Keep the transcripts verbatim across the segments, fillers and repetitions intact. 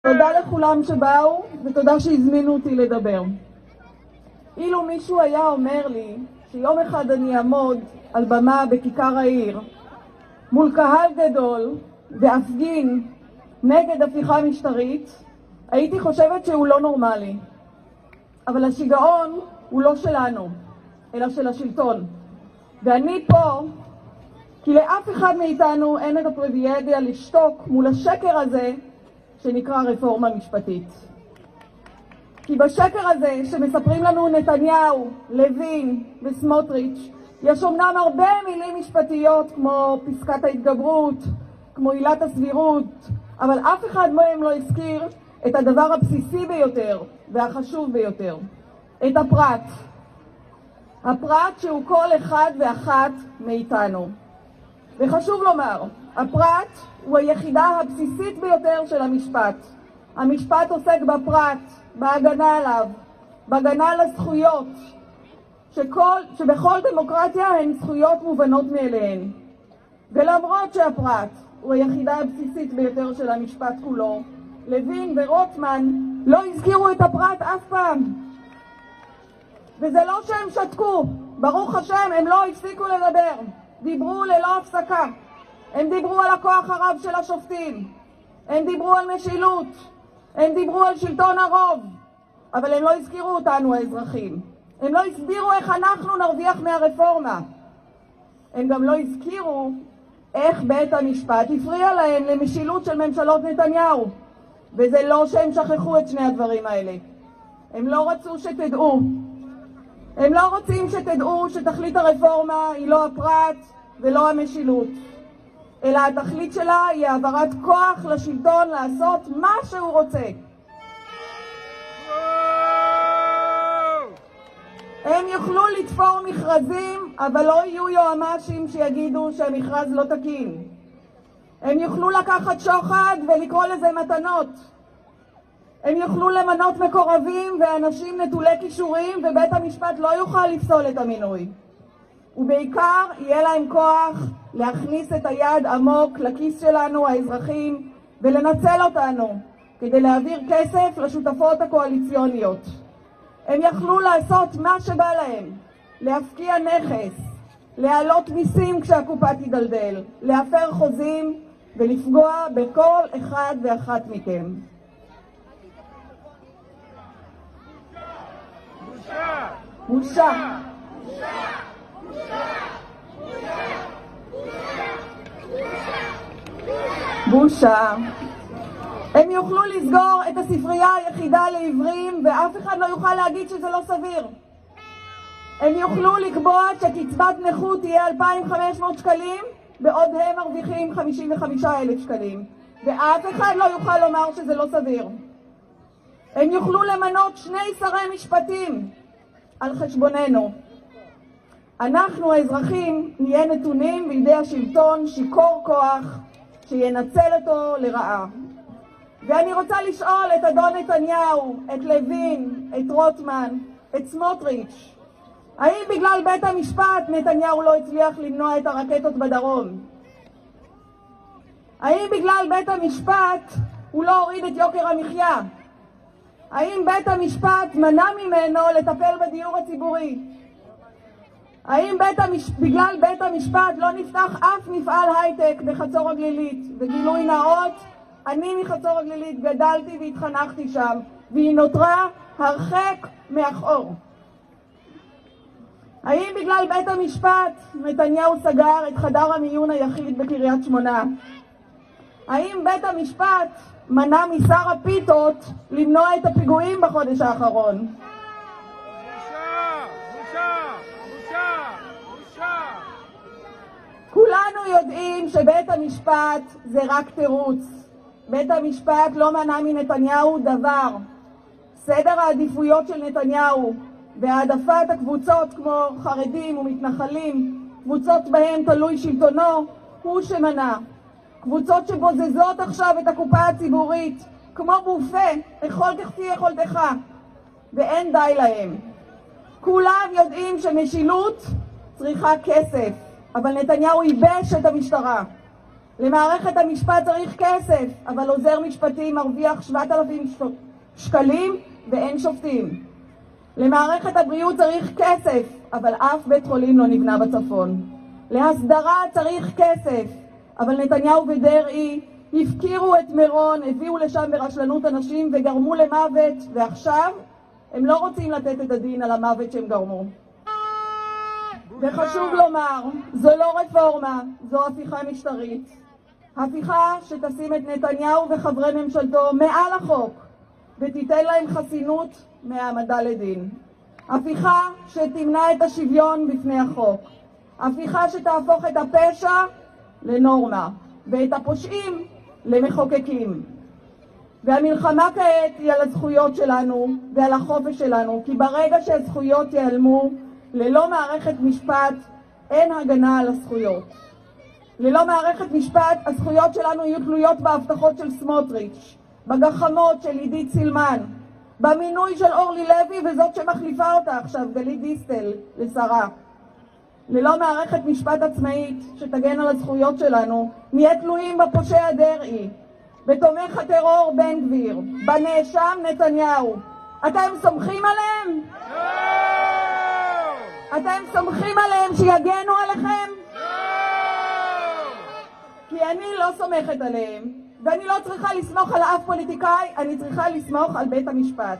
תודה לכולם שבאו, ותודה שהזמינו אותי לדבר. אילו מישהו היה אומר לי שיום אחד אני אעמוד על במה בכיכר העיר מול קהל גדול ואפגין נגד הפיכה משטרית, הייתי חושבת שהוא לא נורמלי. אבל השיגעון הוא לא שלנו, אלא של השלטון. ואני פה כי לאף אחד מאיתנו אין את הפריבילגיה לשתוק מול השקר הזה שנקרא רפורמה משפטית. כי בשקר הזה שמספרים לנו נתניהו, לוין וסמוטריץ' יש אומנם הרבה מילים משפטיות כמו פסקת ההתגברות, כמו עילת הסבירות, אבל אף אחד מהם לא הזכיר את הדבר הבסיסי ביותר והחשוב ביותר, את הפרט. הפרט שהוא כל אחד ואחת מאיתנו. וחשוב לומר, הפרט הוא היחידה הבסיסית ביותר של המשפט. המשפט עוסק בפרט, בהגנה עליו, בהגנה על הזכויות, שכל, שבכל דמוקרטיה הן זכויות מובנות מאליהן. ולמרות שהפרט הוא היחידה הבסיסית ביותר של המשפט כולו, לוין ורוטמן לא הזכירו את הפרט אף פעם. וזה לא שהם שתקו, ברוך השם הם לא הפסיקו לדבר, דיברו ללא הפסקה. הם דיברו על הכוח הרב של השופטים, הם דיברו על משילות, הם דיברו על שלטון הרוב, אבל הם לא הזכירו אותנו האזרחים. הם לא הסבירו איך אנחנו נרוויח מהרפורמה. הם גם לא הזכירו איך בית המשפט הפריע להם למשילות של ממשלות נתניהו. וזה לא שהם שכחו את שני הדברים האלה. הם לא רצו שתדעו. הם לא רוצים שתדעו שתכלית הרפורמה היא לא הפרט ולא המשילות, אלא התכלית שלה היא העברת כוח לשלטון לעשות מה שהוא רוצה. הם יוכלו לתפור מכרזים, אבל לא יהיו יועמ"שים שיגידו שהמכרז לא תקין. הם יוכלו לקחת שוחד ולקרוא לזה מתנות. הם יוכלו למנות מקורבים ואנשים נטולי כישורים, ובית המשפט לא יוכל לפסול את המינוי. ובעיקר יהיה להם כוח להכניס את היד עמוק לכיס שלנו, האזרחים, ולנצל אותנו כדי להעביר כסף לשותפות הקואליציוניות. הם יכלו לעשות מה שבא להם, להפקיע נכס, להעלות מיסים כשהקופה תדלדל, להפר חוזים ולפגוע בכל אחד ואחת מכם. בושה! בושה! בושה. הם יוכלו לסגור את הספרייה היחידה לעיוורים ואף אחד לא יוכל להגיד שזה לא סביר. הם יוכלו לקבוע שקצבת נכות תהיה אלפיים וחמש מאות שקלים בעוד הם מרוויחים חמישים וחמישה אלף שקלים, ואף אחד לא יוכל לומר שזה לא סביר. הם יוכלו למנות שני שרי משפטים על חשבוננו. אנחנו האזרחים נהיה נתונים בידי השלטון שיכור כוח שינצל אותו לרעה. ואני רוצה לשאול את אדון נתניהו, את לוין, את רוטמן, את סמוטריץ', האם בגלל בית המשפט נתניהו לא הצליח למנוע את הרקטות בדרום? האם בגלל בית המשפט הוא לא הוריד את יוקר המחיה? האם בית המשפט מנע ממנו לטפל בדיור הציבורי? האם בית המש... בגלל בית המשפט לא נפתח אף מפעל הייטק בחצור הגלילית? וגילוי נאות, אני מחצור הגלילית גדלתי והתחנכתי שם, והיא נותרה הרחק מאחור. האם בגלל בית המשפט נתניהו סגר את חדר המיון היחיד בקריית שמונה? האם בית המשפט מנע משר הפיתות למנוע את הפיגועים בחודש האחרון? כולנו יודעים שבית המשפט זה רק תירוץ. בית המשפט לא מנע מנתניהו דבר. סדר העדיפויות של נתניהו והעדפת הקבוצות כמו חרדים ומתנחלים, קבוצות בהן תלוי שלטונו, הוא שמנע. קבוצות שבוזזות עכשיו את הקופה הציבורית כמו בופה, אכול כחתי יכולתך, ואין די להם. כולם יודעים שמשילות צריכה כסף, אבל נתניהו ייבש את המשטרה. למערכת המשפט צריך כסף, אבל עוזר משפטי מרוויח שבעת אלפים שקלים ואין שופטים. למערכת הבריאות צריך כסף, אבל אף בית חולים לא נבנה בצפון. להסדרה צריך כסף, אבל נתניהו ודרעי הפקירו את מירון, הביאו לשם ברשלנות אנשים וגרמו למוות, ועכשיו הם לא רוצים לתת את הדין על המוות שהם גרמו. וחשוב לומר, זו לא רפורמה, זו הפיכה משטרית. הפיכה שתשים את נתניהו וחברי ממשלתו מעל החוק ותיתן להם חסינות מהעמדה לדין. הפיכה שתמנע את השוויון בפני החוק. הפיכה שתהפוך את הפשע לנורמה ואת הפושעים למחוקקים. והמלחמה כעת היא על הזכויות שלנו ועל החופש שלנו, כי ברגע שהזכויות ייעלמו, ללא מערכת משפט אין הגנה על הזכויות. ללא מערכת משפט הזכויות שלנו יהיו תלויות בהבטחות של סמוטריץ', בגחמות של עידית סילמן, במינוי של אורלי לוי וזאת שמחליפה אותה עכשיו, גלית דיסטל, לשרה. ללא מערכת משפט עצמאית שתגן על הזכויות שלנו, נהיה תלויים בפושע דרעי, בתומך הטרור בן גביר, בנאשם נתניהו. אתם סומכים עליהם? לא! אתם סומכים עליהם שיגנו עליכם? לא! כי אני לא סומכת עליהם, ואני לא צריכה לסמוך על אף פוליטיקאי, אני צריכה לסמוך על בית המשפט.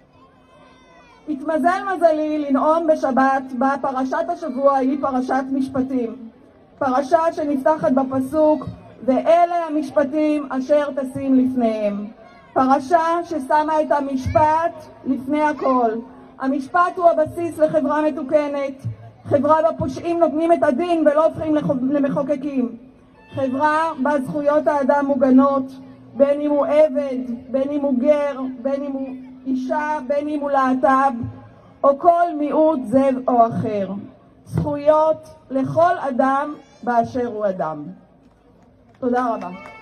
התמזל מזלי לנאום בשבת בה פרשת השבוע היא פרשת משפטים. פרשה שנפתחת בפסוק, ואלה המשפטים אשר תשים לפניהם. פרשה ששמה את המשפט לפני הכל. המשפט הוא הבסיס לחברה מתוקנת. חברה בה פושעים נותנים את הדין ולא הופכים למחוקקים. חברה בה זכויות האדם מוגנות, בין אם הוא עבד, בין אם הוא גר, בין אם הוא אישה, בין אם הוא להט"ב, או כל מיעוט זה או אחר. זכויות לכל אדם באשר הוא אדם. תודה רבה.